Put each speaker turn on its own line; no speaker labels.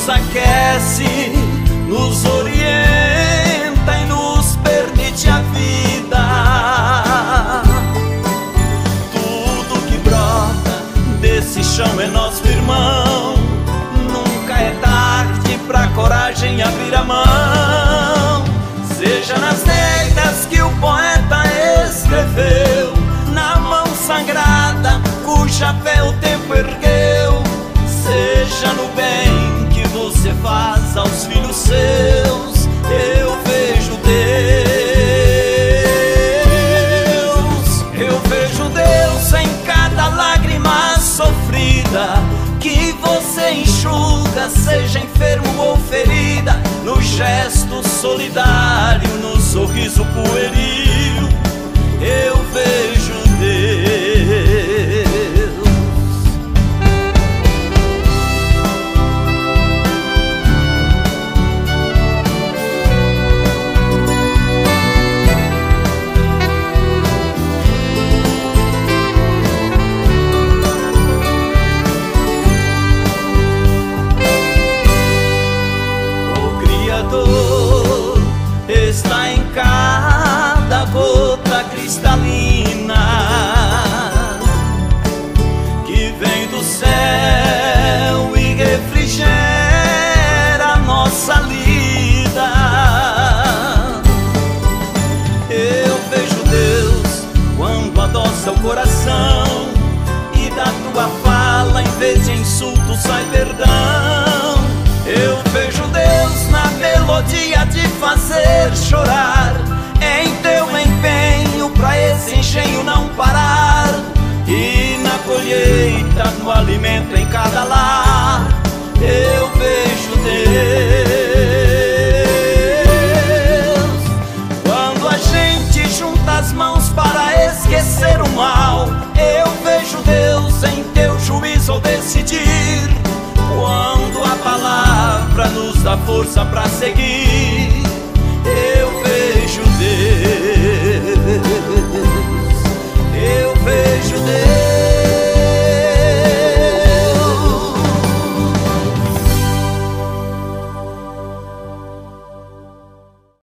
nos aquece, nos orienta e nos permite a vida. Tudo que brota desse chão é nosso irmão. Nunca é tarde pra coragem abrir a mão. Seja nas letras que o poeta escreveu, na mão sagrada cuja fé o tempo ergueu, seja no bem que você faz aos filhos seus, eu vejo Deus. Eu vejo Deus em cada lágrima sofrida que você enxuga, seja enfermo ou ferida, no gesto solidário, no sorriso pueril, eu vejo Deus. Está em cada gota cristalina que vem do céu e refrigera a nossa lida. Eu vejo Deus quando adoça o coração e da tua fala, em vez de insulto, sai perdão. Eu vejo Deus na melodia de fazer chorar, em teu empenho pra esse engenho não parar, e na colheita do alimento em cada lar, eu vejo Deus. Quando a gente junta as mãos para esquecer o mal, eu vejo Deus em teu juízo ao decidir. Quando a palavra nos dá força pra seguir,